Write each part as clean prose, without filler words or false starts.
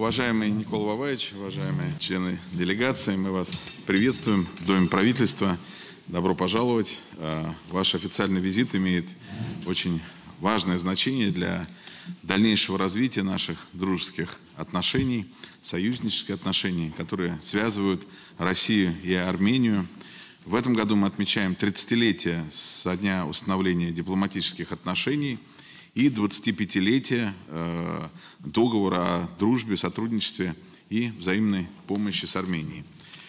Уважаемый Никола Воваевич, уважаемые члены делегации, мы вас приветствуем в Доме правительства. Добро пожаловать. Ваш официальный визит имеет очень важное значение для дальнейшего развития наших дружеских отношений, союзнических отношений, которые связывают Россию и Армению. В этом году мы отмечаем 30-летие со дня установления дипломатических отношений и 25-летие договора о дружбе, сотрудничестве и взаимной помощи с Арменией.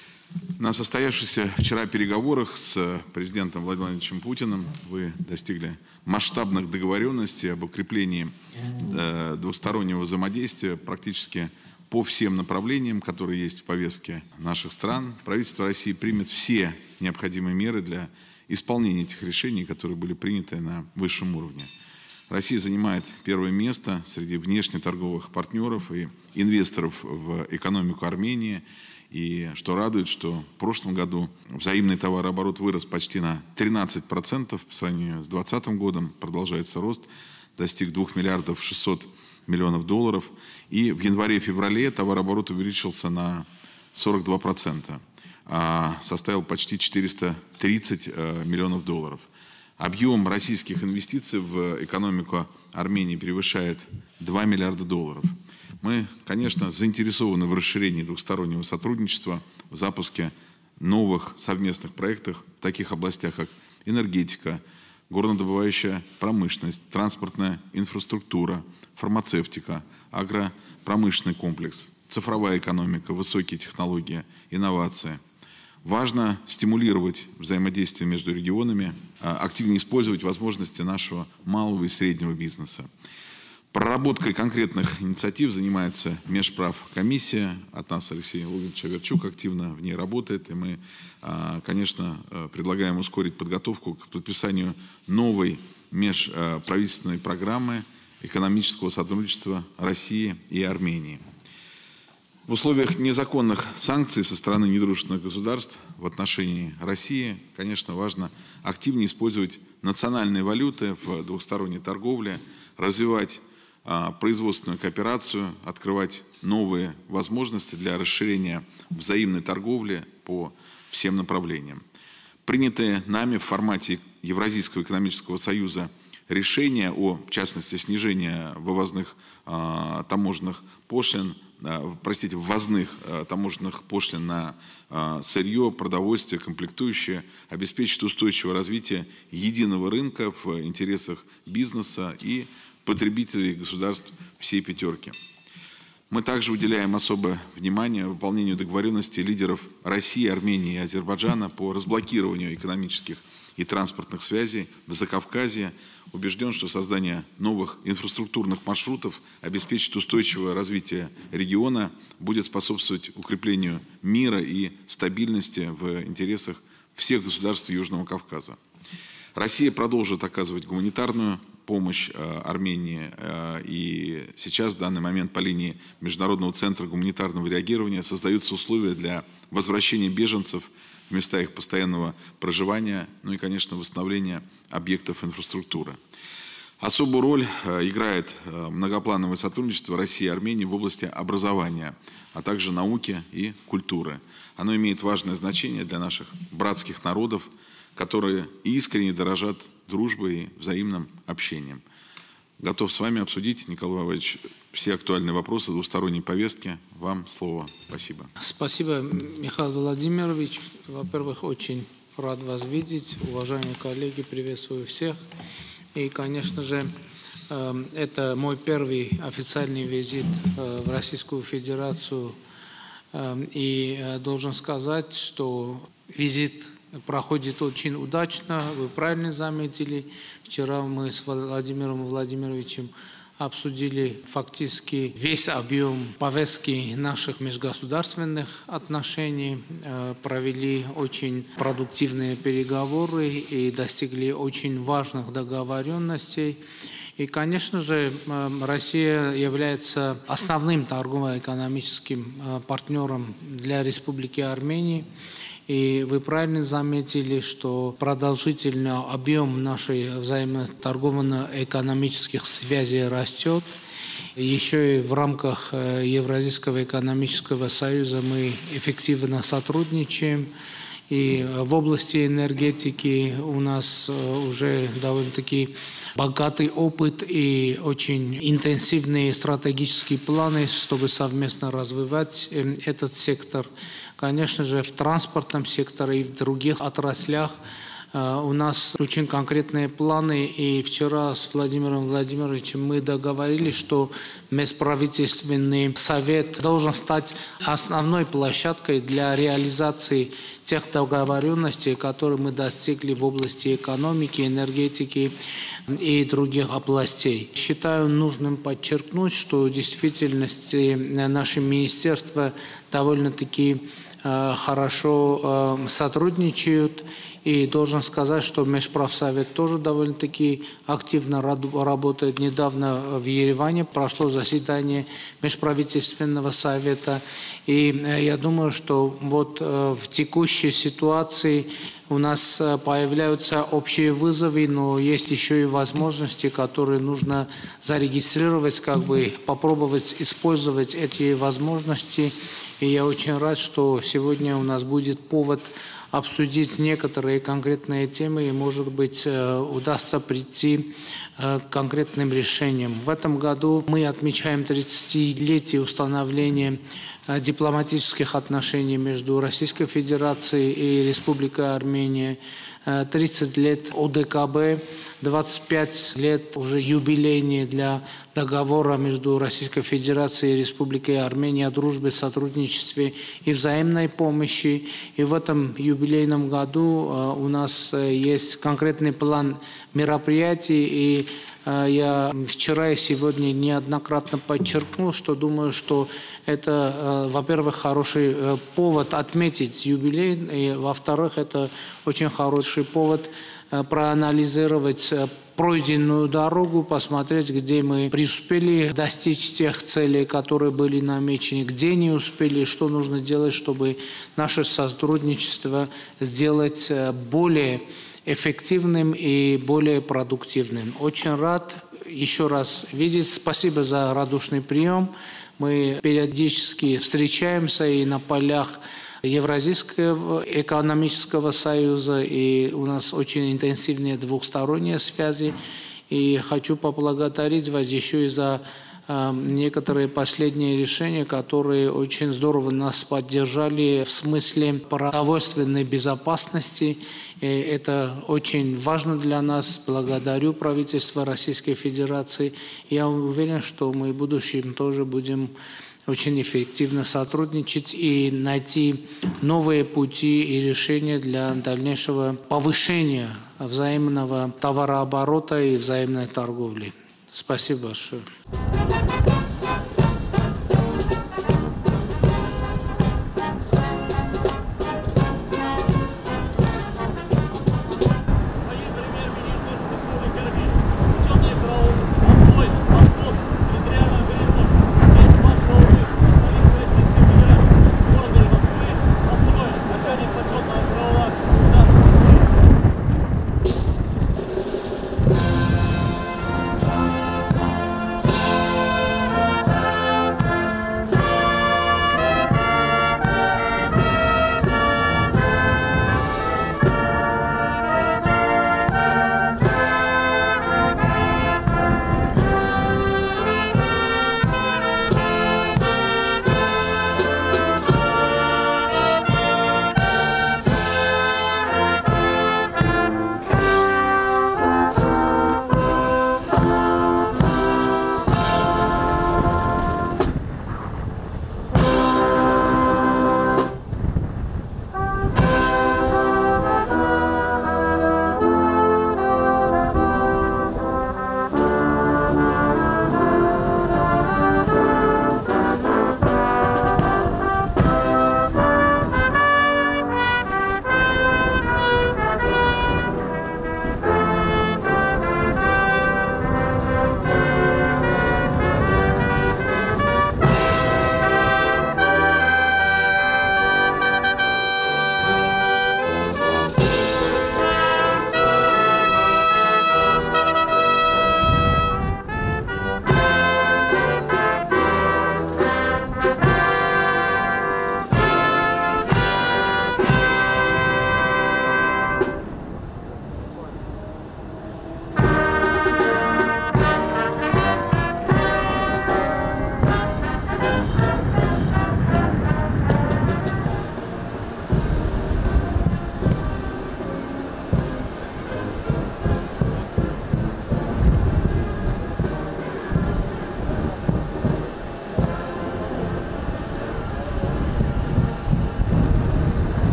На состоявшихся вчера переговорах с президентом Владимиром Владимировичем Путиным вы достигли масштабных договоренностей об укреплении двустороннего взаимодействия практически по всем направлениям, которые есть в повестке наших стран. Правительство России примет все необходимые меры для исполнения этих решений, которые были приняты на высшем уровне. Россия занимает первое место среди внешнеторговых партнеров и инвесторов в экономику Армении. И что радует, что в прошлом году взаимный товарооборот вырос почти на 13% по сравнению с 2020 годом. Продолжается рост, достиг 2 миллиардов 600 миллионов долларов. И в январе-феврале товарооборот увеличился на 42%, а составил почти 430 миллионов долларов. Объем российских инвестиций в экономику Армении превышает 2 миллиарда долларов. Мы, конечно, заинтересованы в расширении двухстороннего сотрудничества, в запуске новых совместных проектов в таких областях, как энергетика, горнодобывающая промышленность, транспортная инфраструктура, фармацевтика, агропромышленный комплекс, цифровая экономика, высокие технологии, инновации. Важно стимулировать взаимодействие между регионами, активнее использовать возможности нашего малого и среднего бизнеса. Проработкой конкретных инициатив занимается Межправкомиссия. От нас Алексей Лугович Аверчук активно в ней работает. И мы, конечно, предлагаем ускорить подготовку к подписанию новой межправительственной программы экономического сотрудничества России и Армении. В условиях незаконных санкций со стороны недружественных государств в отношении России, конечно, важно активнее использовать национальные валюты в двухсторонней торговле, развивать производственную кооперацию, открывать новые возможности для расширения взаимной торговли по всем направлениям. Принятые нами в формате Евразийского экономического союза решения о, в частности, снижении ввозных таможенных пошлин, ввозных таможенных пошлин на сырье, продовольствие, комплектующие, обеспечит устойчивое развитие единого рынка в интересах бизнеса и потребителей государств всей пятерки. Мы также уделяем особое внимание выполнению договоренностей лидеров России, Армении и Азербайджана по разблокированию экономических и транспортных связей в Закавказье. Убежден, что создание новых инфраструктурных маршрутов обеспечит устойчивое развитие региона, будет способствовать укреплению мира и стабильности в интересах всех государств Южного Кавказа. Россия продолжит оказывать гуманитарную помощь Армении. И сейчас, в данный момент, по линии Международного центра гуманитарного реагирования создаются условия для возвращения беженцев в места их постоянного проживания, ну и, конечно, восстановления объектов инфраструктуры. Особую роль играет многоплановое сотрудничество России и Армении в области образования, а также науки и культуры. Оно имеет важное значение для наших братских народов, которые искренне дорожат дружбой и взаимным общением. Готов с вами обсудить, Николай Воваевич, все актуальные вопросы двусторонней повестки. Вам слово. Спасибо. Спасибо, Михаил Владимирович. Во-первых, очень рад вас видеть. Уважаемые коллеги, приветствую всех. И, конечно же, это мой первый официальный визит в Российскую Федерацию. И должен сказать, что визит проходит очень удачно, вы правильно заметили. Вчера мы с Владимиром Владимировичем обсудили фактически весь объем повестки наших межгосударственных отношений, провели очень продуктивные переговоры и достигли очень важных договоренностей. И, конечно же, Россия является основным торгово-экономическим партнером для Республики Армения. И вы правильно заметили, что продолжительный объем нашей взаимоторгово-экономических связей растет. Еще и в рамках Евразийского экономического союза мы эффективно сотрудничаем. И в области энергетики у нас уже довольно-таки богатый опыт и очень интенсивные стратегические планы, чтобы совместно развивать этот сектор. Конечно же, в транспортном секторе и в других отраслях у нас очень конкретные планы, и вчера с Владимиром Владимировичем мы договорились, что межправительственный совет должен стать основной площадкой для реализации тех договоренностей, которые мы достигли в области экономики, энергетики и других областей. Считаю нужным подчеркнуть, что в действительности наше министерство довольно-таки хорошо сотрудничают. И должен сказать, что Межправсовет тоже довольно-таки активно работает. Недавно в Ереване прошло заседание Межправительственного совета. И я думаю, что вот в текущей ситуации у нас появляются общие вызовы, но есть еще и возможности, которые нужно зарегистрировать, попробовать использовать эти возможности. И я очень рад, что сегодня у нас будет повод обсудить некоторые конкретные темы, и, может быть, удастся прийти к конкретным решениям. В этом году мы отмечаем 30-летие установления дипломатических отношений между Российской Федерацией и Республикой Армения, 30 лет ОДКБ, 25 лет уже юбилейные для договора между Российской Федерацией и Республикой Армения о дружбе, сотрудничестве и взаимной помощи. И в этом юбилейном году у нас есть конкретный план мероприятий, и я вчера и сегодня неоднократно подчеркнул, что думаю, что это, во-первых, хороший повод отметить юбилей, и, во-вторых, это очень хороший повод проанализировать пройденную дорогу, посмотреть, где мы преуспели достичь тех целей, которые были намечены, где не успели, что нужно делать, чтобы наше сотрудничество сделать более эффективным и более продуктивным. Очень рад еще раз видеть. Спасибо за радушный прием. Мы периодически встречаемся и на полях Евразийского экономического союза, и у нас очень интенсивные двухсторонние связи. И хочу поблагодарить вас еще и за некоторые последние решения, которые очень здорово нас поддержали в смысле продовольственной безопасности. И это очень важно для нас. Благодарю правительство Российской Федерации. Я уверен, что мы в будущем тоже будем очень эффективно сотрудничать и найти новые пути и решения для дальнейшего повышения взаимного товарооборота и взаимной торговли. Спасибо большое.